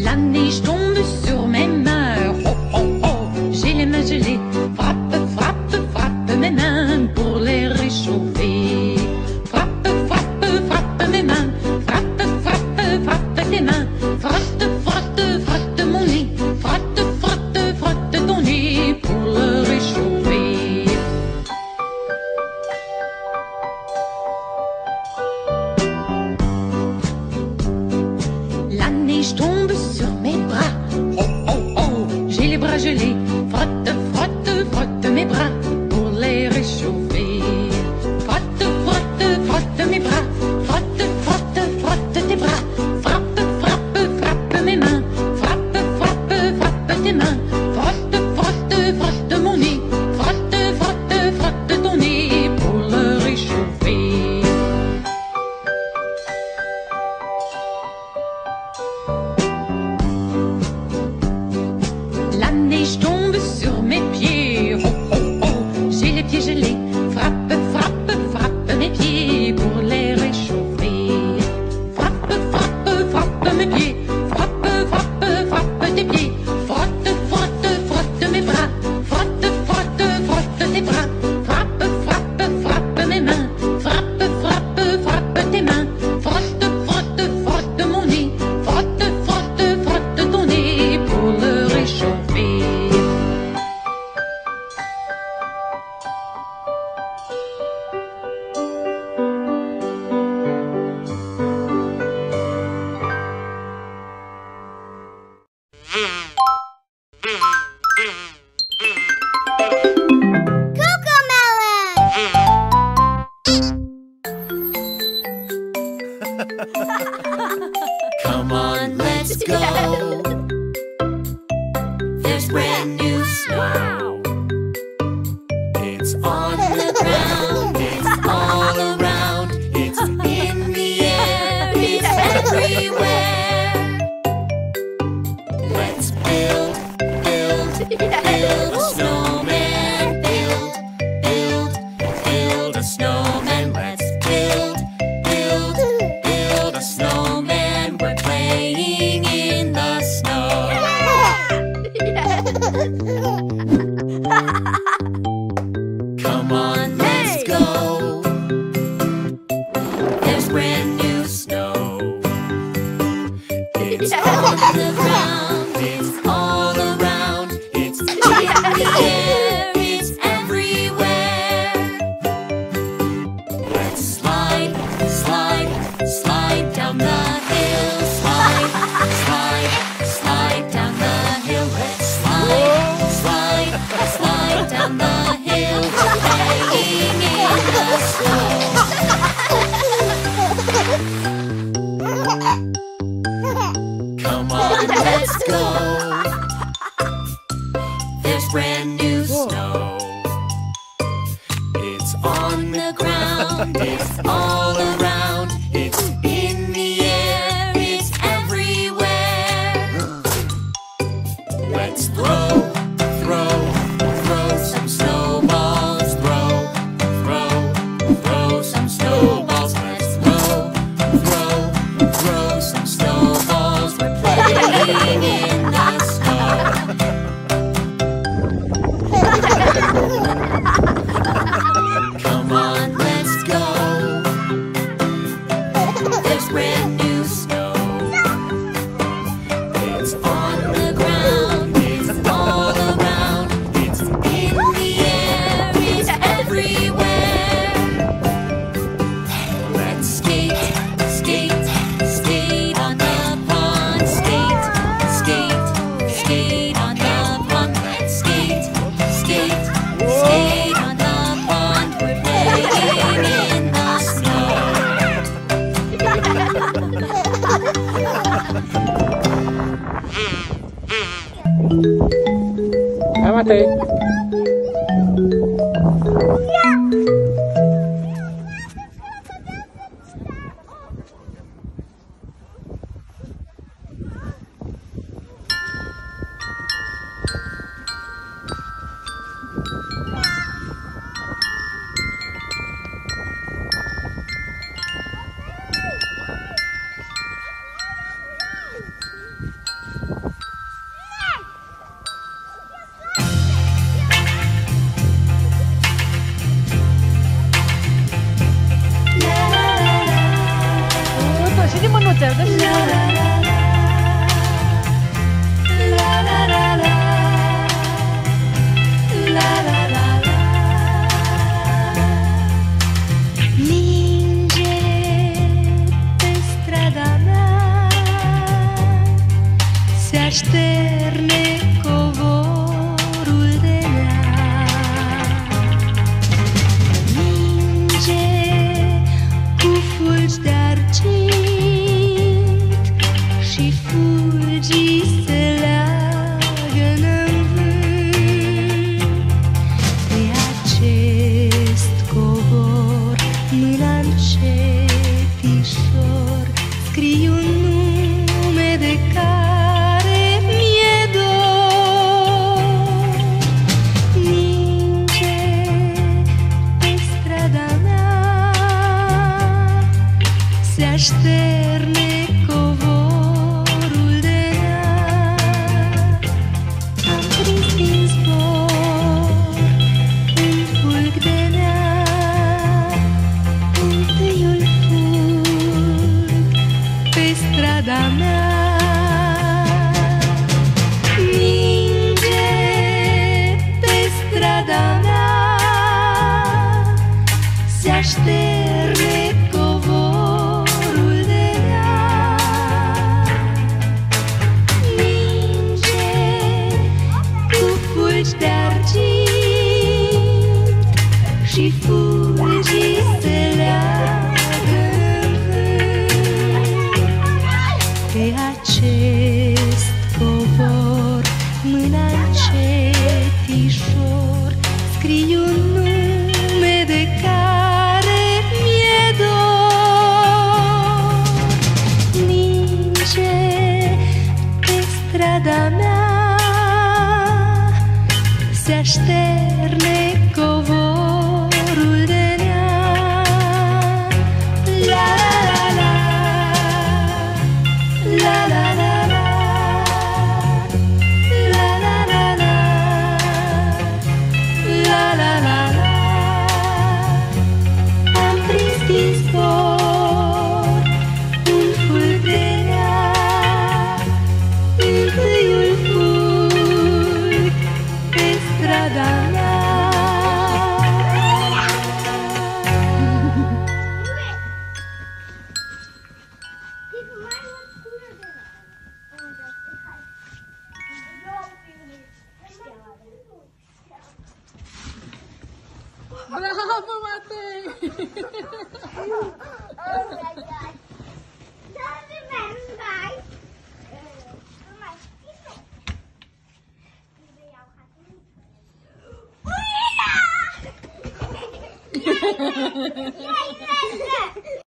La neige tombe sur mes mains. Oh, oh, oh, j'ai les mains gelées. Frappe, frappe, frappe mes mains pour les réchauffer. Frappe, frappe, frappe mes mains. Frappe, frappe, frappe tes mains. Frotte, frotte, frotte mon nez. Frotte, frotte, frotte ton nez pour le réchauffer. La neige tombe sur mes bras. Oh, oh, oh, j'ai les bras gelés. Frotte, frotte, frotte mes bras pour les réchauffer. Frotte, frotte, frotte mes bras. Frotte, frotte, frotte tes bras. Frappe, frappe, frappe mes mains. Frappe, frappe, frappe tes mains. Frotte, frotte, frotte mon nez. Frotte, frotte, frotte ton nez pour le réchauffer. La neige tombe sur mes pieds. Oh, oh, oh, j'ai les pieds gelés. Frappe, frappe, frappe mes pieds pour les réchauffer. Frappe, frappe, frappe mes pieds. Frappe, frappe, frappe tes pieds. Frotte, frotte, frotte mes bras. Frotte, frotte, frotte tes bras. Frappe, frappe, frappe mes mains. Frappe, frappe, frappe tes mains. Frotte, frotte, frotte mon nez. Frotte, frotte, frotte ton nez pour le réchauffer. Come on, let's go. There's brand new snow. It's on the ground, it's all around, it's in the air, it's everywhere. Let's build, build, build a snowman. Build, build, build a snowman. Let's build, build, build a snowman. We're playing in the snow. Come on, let's go. There's brand new snow. It's on the ground, it's all around, it's in the air, it's everywhere. Let's slide, slide, slide down the hill. Slide, slide, slide down the hill. Let's slide, slide, slide down the hill. Playing in the snow. Come on, let's go. There's brand new snow. It's on the ground, it's all around, it's in the air, it's everywhere. Let's throw, throw, throw some snowballs. Throw, throw, throw some snowballs. Let's throw, throw, throw some snowballs. We're playing in the snow. Come on, let's go. There's brand new snow. It's on the ground, it's all around, it's in the air, it's everywhere. Let's skate, skate, skate on the pond. Skate, skate, skate on the pond. Let's skate, skate, skate on the pond. We're playing in the snow. Amate. better than la la la la la la la la la la. Ninge pe strada mea, se așterne covorul de lemn. Ninge cu fulgi de argint și fulgii se leagă-n vânt. Pe acest covor, mâna încetișor, scriu un nume de care mi-e dor. Ninge pe strada mea, se așterne covorul de neam. Am prins din zbor un fulg de neam, întâiul fulg pe strada mea. Ninge pe strada mea, se așterne covorul de neam. Ninge cu fulgi de argint și fulgii se leagă-n vânt. Pe acest covor, mâna încetișor, scriu un nume de care mi-e dor. Ninge pe strada mea, se așterne covorul de neam. La la la la la la la la la la la la la la la. Am prins din zbor un fulg de neam, întâiul fulg pe strada mea. Bravo, Matei! Oh my God. That's a man, guys. Oh my God.